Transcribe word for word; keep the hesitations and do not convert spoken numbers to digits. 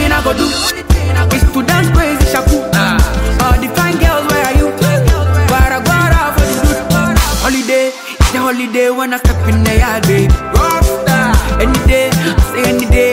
thing I go do is to dance crazy shaku. All the fine girls, where are you? But I got out for the good. Holiday, it's a holiday when I step in the yard, baby. Rockstar. Any day, I say any day.